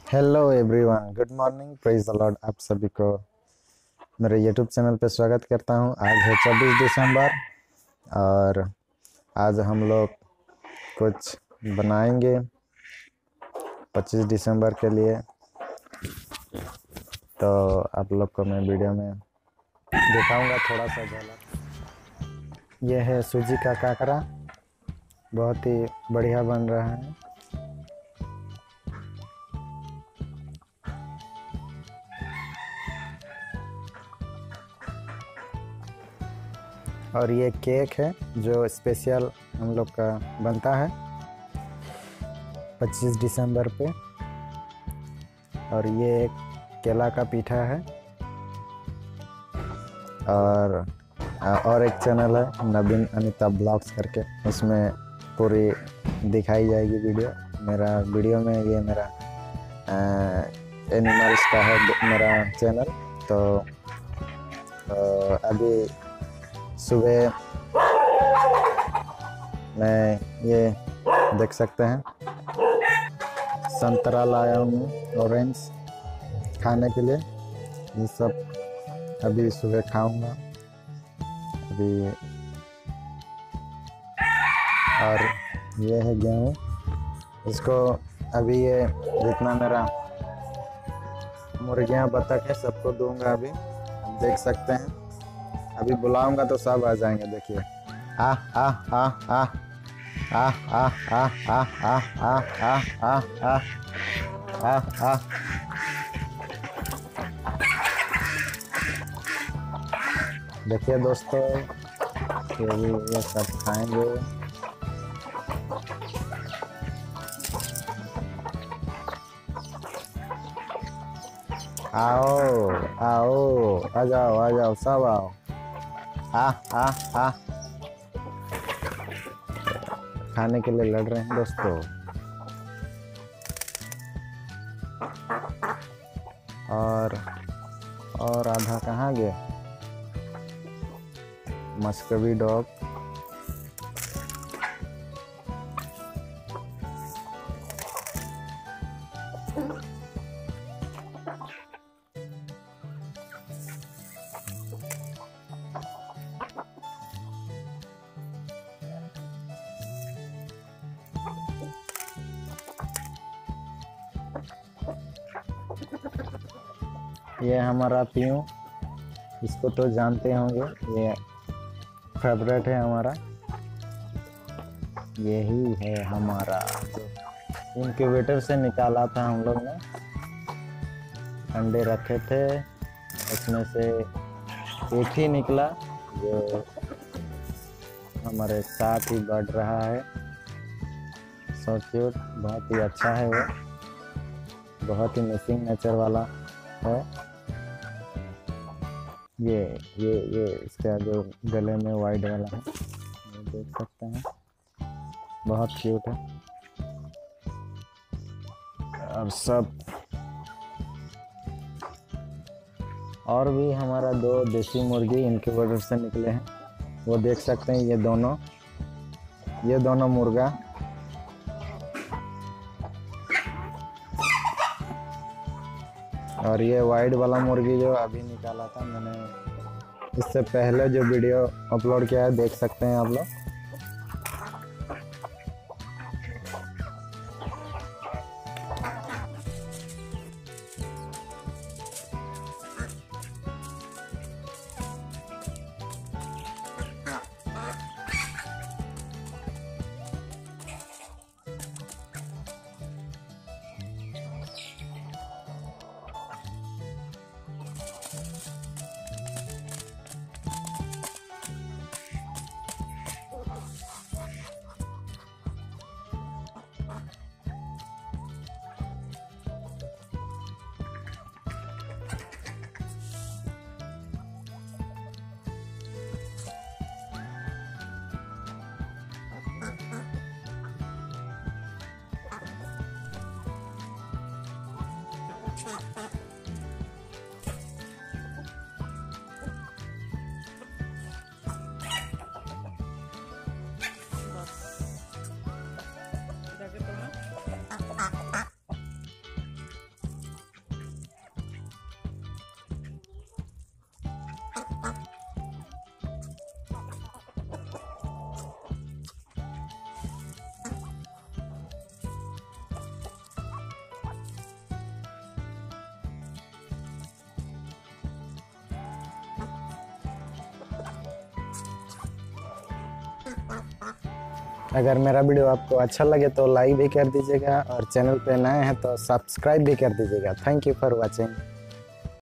Hello everyone, good morning, praise the lord. आप सभी को मेरे यूट्यूब चैनल पे स्वागत करता हूं। आज है 24 दिसंबर और आज हम लोग कुछ बनाएंगे 25 दिसंबर के लिए। तो आप लोग को मैं वीडियो में दिखाऊंगा थोड़ा सा झलक। यह है सूजी का काकरा, बहुत ही बढ़िया बन रहा है। और ये केक है जो स्पेशल हम लोग का बनता है 25 दिसंबर पे। और ये एक केला का पीठा है। और एक चैनल है नवीन अनीता ब्लॉग्स करके, उसमें पूरी दिखाई जाएगी वीडियो। मेरा वीडियो में ये मेरा एनिमल्स का है मेरा चैनल। तो अभी सुबह मैं ये देख सकते हैं संतरा लाया हूँ, ऑरेंज खाने के लिए। ये सब अभी सुबह खाऊंगा अभी। और ये है गेहूँ, इसको अभी ये जितना मेरा मुर्गियाँ बतख है सबको दूंगा। अभी आप देख सकते हैं, अभी बुलाऊंगा तो सब आ जाएंगे। देखिए आ आ आ आ आ आ आ आ आ आ आ आ आ आ। देखिए दोस्तों, ये सब खाएंगे। आओ आओ, आ जाओ सब आओ। आ आ आ, खाने के लिए लड़ रहे हैं दोस्तों। और आधा कहाँ गए? Muscovy duck. ये हमारा पीयूँ, इसको तो जानते होंगे, ये फेवरेट है हमारा। यही है हमारा जो इनक्यूबेटर से निकाला था हम लोग ने। अंडे रखे थे, उसमें से एक ही निकला जो हमारे साथ ही बढ़ रहा है। सो क्यूट, बहुत ही अच्छा है वो, बहुत ही मिसिंग नेचर वाला है। ये इसका जो गले में वाइट वाला है, ये देख सकते हैं, बहुत क्यूट है। और सब और भी हमारा 2 देसी मुर्गी इनक्यूबेटर से निकले हैं, वो देख सकते हैं। ये दोनों मुर्गा। और ये वाइट वाला मुर्गी जो अभी निकाला था मैंने, इससे पहले जो वीडियो अपलोड किया है, देख सकते हैं आप लोग। अगर मेरा वीडियो आपको अच्छा लगे तो लाइक भी कर दीजिएगा और चैनल पे नए हैं तो सब्सक्राइब भी कर दीजिएगा। Thank you for watching.